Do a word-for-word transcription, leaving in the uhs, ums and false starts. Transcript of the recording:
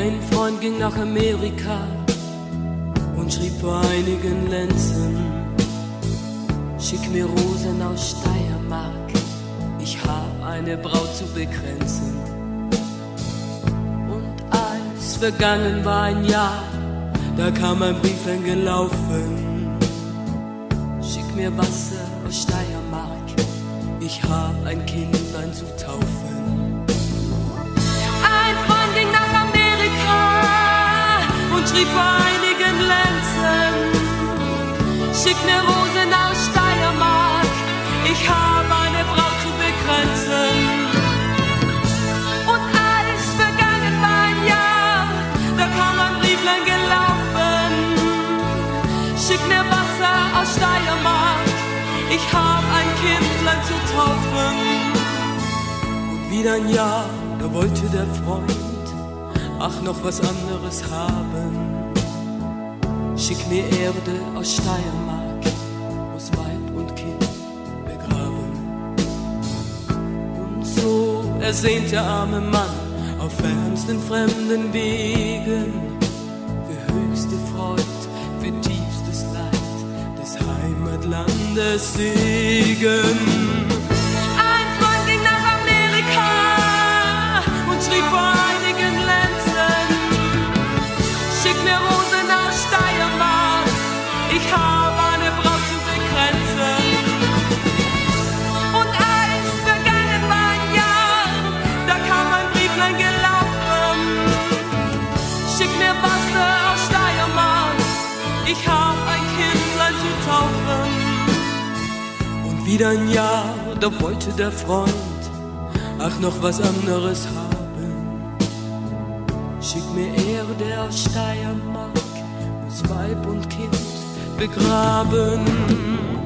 Ein Freund ging nach Amerika und schrieb vor einigen Lenzen: Schick mir Rosen aus Steiermark, ich hab eine Braut zu bekränzen. Und als vergangen war ein Jahr, da kam ein Brief gelaufen: Schick mir Wasser aus Steiermark, ich hab ein Kindlein zu taufen. Ein Freund ging nach Amerika und schrieb vor einigen Lenzen: Schick mir Rosen aus Steiermark, ich hab eine Braut zu bekränzen. Und als vergangen war ein Jahr, da kam ein Brieflein gelaufen: Schick mir Wasser aus Steiermark, ich hab ein Kindlein zu taufen. Und wieder ein Jahr, da wollte der Freund, ach, noch was anderes haben. Schick mir Erde aus Steiermark, muss Weib und Kind begraben. Und so ersehnt der arme Mann auf fernsten fremden Wegen für höchste Freud, für tiefstes Leid des Heimatlandes Segen. Ein Freund ging nach Amerika und schrieb vor einigen Lenzen: Schick mir Rosen aus Steiermark, ich hab eine Braut zu bekränzen. Und als vergangen war ein Jahr, da kam ein Brieflein gelaufen: Schick mir Wasser aus Steiermark, ich hab ein Kindlein zu taufen. Und wieder ein Jahr, da wollte der Freund, ach, noch was anderes haben. Schick mir Erde aus Steiermark, muss Weib und Kind begraben.